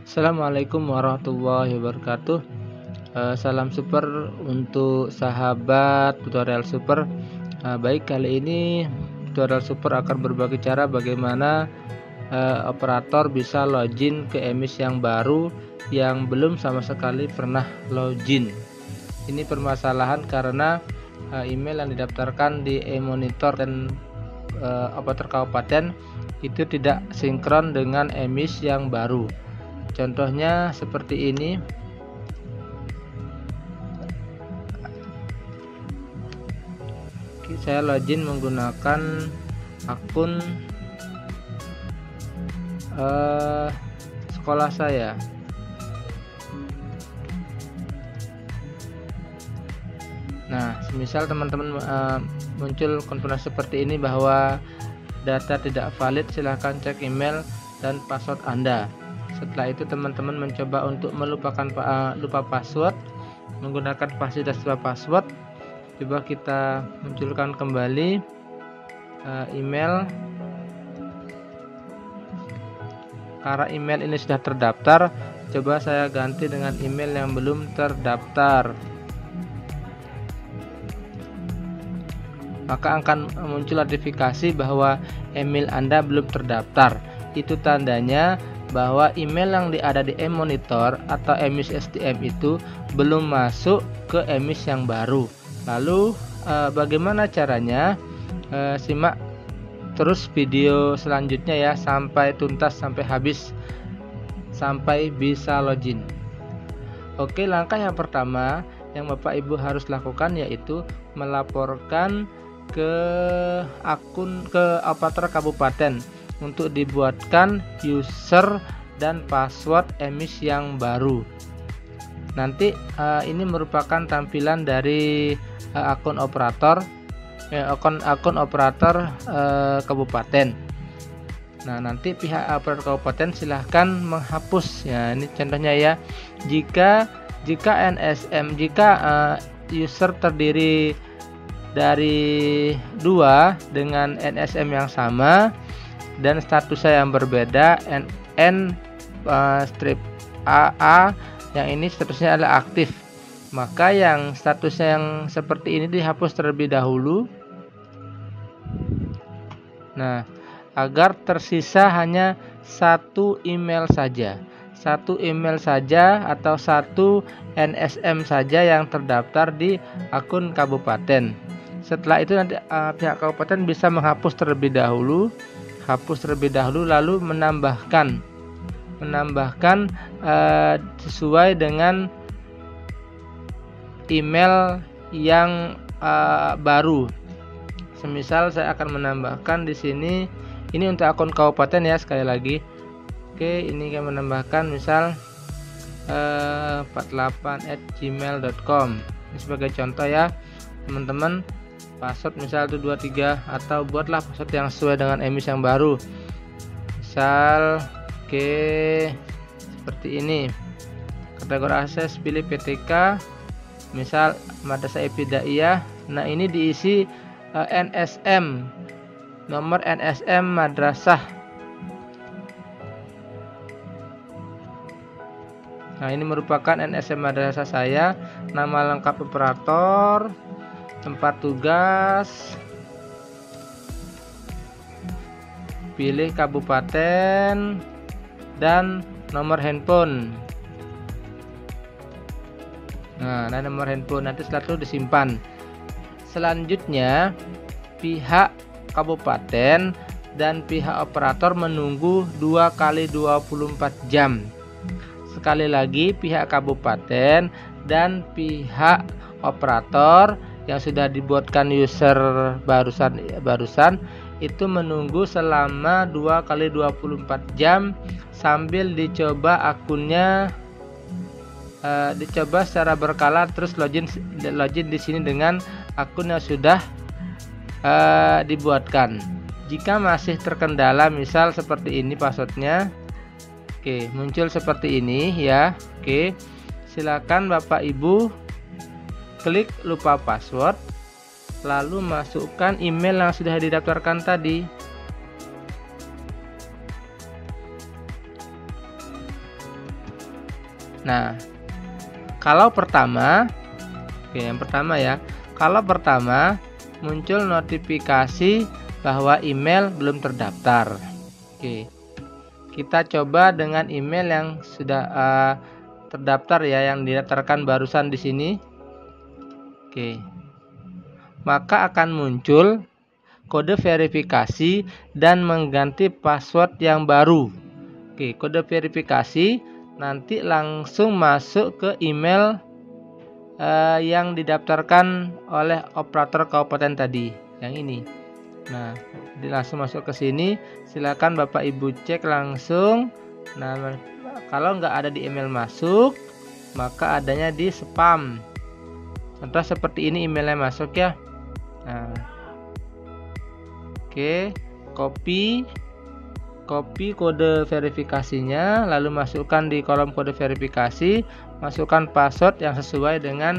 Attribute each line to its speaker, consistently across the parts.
Speaker 1: Assalamualaikum warahmatullahi wabarakatuh. Salam super untuk sahabat tutorial super. Baik, kali ini tutorial super akan berbagi cara bagaimana operator bisa login ke emis yang baru yang belum sama sekali pernah login. Ini permasalahan karena email yang didaftarkan di e-monitor dan operator kabupaten itu tidak sinkron dengan emis yang baru. Contohnya seperti ini. Saya login menggunakan akun sekolah saya. Nah, semisal teman-teman muncul konfirmasi seperti ini bahwa data tidak valid, silahkan cek email dan password Anda. Setelah itu teman-teman mencoba untuk melupakan lupa password menggunakan fasilitas lupa password. Coba kita munculkan kembali email. Karena email ini sudah terdaftar, coba saya ganti dengan email yang belum terdaftar. Maka akan muncul notifikasi bahwa email Anda belum terdaftar. Itu tandanya bahwa email yang ada di e-monitor atau emis STM itu belum masuk ke emis yang baru. Lalu bagaimana caranya? Simak terus video selanjutnya ya, sampai tuntas, sampai habis, sampai bisa login. Oke, langkah yang pertama yang Bapak Ibu harus lakukan yaitu melaporkan ke operator kabupaten untuk dibuatkan user dan password emis yang baru. Nanti ini merupakan tampilan dari akun operator kabupaten. Nah, nanti pihak operator kabupaten silahkan menghapus ya. Ini contohnya ya. Jika user terdiri dari 2 dengan NSM yang sama dan statusnya yang berbeda, AA yang ini statusnya adalah aktif, maka yang statusnya yang seperti ini dihapus terlebih dahulu. Nah, agar tersisa hanya satu email saja atau satu NSM saja yang terdaftar di akun kabupaten. Setelah itu nanti pihak kabupaten bisa menghapus terlebih dahulu, lalu menambahkan sesuai dengan email yang baru. Semisal saya akan menambahkan di sini, ini untuk akun kabupaten ya, sekali lagi. Oke, ini akan menambahkan misal 48@gmail.com. Ini sebagai contoh ya, teman-teman. Password misal itu 23, atau buatlah password yang sesuai dengan emis yang baru. Misal seperti ini. Kategori akses pilih PTK, misal Madrasah Ibtidaiyah. Nah, ini diisi NSM, nomor NSM madrasah. Nah, ini merupakan NSM madrasah saya, nama lengkap operator, tempat tugas, pilih kabupaten, dan nomor handphone. Nah, nomor handphone nanti setelah itu disimpan. Selanjutnya pihak kabupaten dan pihak operator menunggu 2 kali 24 jam. Sekali lagi, pihak kabupaten dan pihak operator yang sudah dibuatkan user barusan itu menunggu selama 2 kali 24 jam sambil dicoba akunnya, dicoba secara berkala, terus login di sini dengan akun yang sudah dibuatkan. Jika masih terkendala, misal seperti ini passwordnya, oke, muncul seperti ini ya. Oke, silakan Bapak Ibu klik lupa password, lalu masukkan email yang sudah didaftarkan tadi. Nah, kalau pertama, oke, yang pertama ya. Kalau pertama muncul notifikasi bahwa email belum terdaftar. Oke. Kita coba dengan email yang sudah terdaftar ya, yang didaftarkan barusan di sini. Oke. Maka akan muncul kode verifikasi dan mengganti password yang baru. Oke, kode verifikasi nanti langsung masuk ke email yang didaftarkan oleh operator kabupaten tadi, yang ini. Nah, langsung masuk ke sini. Silakan Bapak Ibu cek langsung. Nah, kalau nggak ada di email masuk, maka adanya di spam. Contoh seperti ini emailnya masuk ya. Nah, oke, copy kode verifikasinya, lalu masukkan di kolom kode verifikasi, masukkan password yang sesuai dengan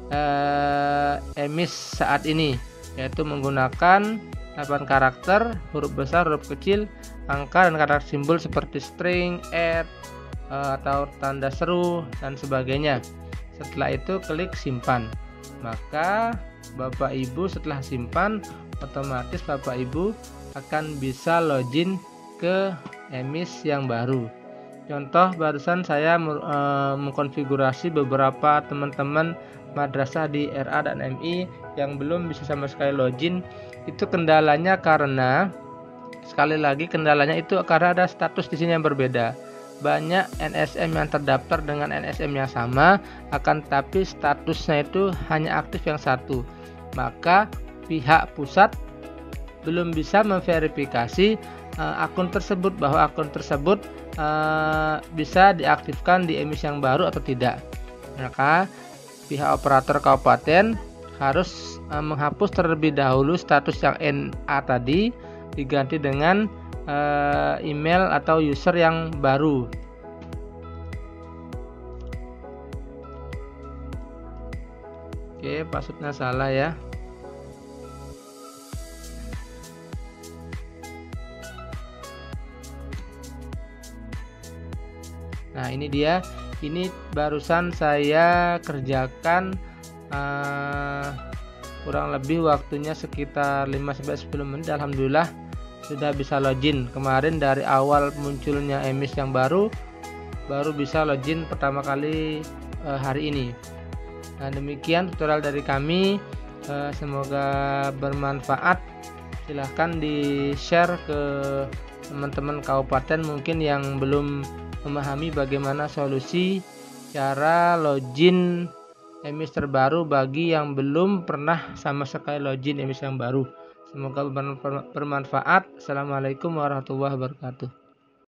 Speaker 1: emis saat ini, yaitu menggunakan 8 karakter, huruf besar, huruf kecil, angka, dan karakter simbol seperti string, atau tanda seru, dan sebagainya. Setelah itu klik simpan. Maka Bapak Ibu setelah simpan, otomatis Bapak Ibu akan bisa login ke emis yang baru. Contoh barusan saya mengkonfigurasi beberapa teman-teman madrasah di RA dan MI yang belum bisa sama sekali login. Itu kendalanya karena, sekali lagi kendalanya itu karena ada status di sini yang berbeda. Banyak NSM yang terdaftar dengan NSM yang sama, akan tapi statusnya itu hanya aktif yang satu. Maka pihak pusat belum bisa memverifikasi akun tersebut, bahwa akun tersebut bisa diaktifkan di emis yang baru atau tidak. Maka pihak operator kabupaten harus menghapus terlebih dahulu status yang NA tadi, diganti dengan email atau user yang baru. Oke, passwordnya salah ya. Nah, ini dia. Ini barusan saya kerjakan, kurang lebih waktunya sekitar 5-10 menit. Alhamdulillah sudah bisa login. Kemarin dari awal munculnya emis yang baru bisa login pertama kali hari ini. Nah, demikian tutorial dari kami. Semoga bermanfaat. Silahkan di share ke teman-teman kabupaten mungkin yang belum memahami bagaimana solusi cara login emis terbaru bagi yang belum pernah sama sekali login emis yang baru. Semoga bermanfaat. Assalamualaikum warahmatullahi wabarakatuh.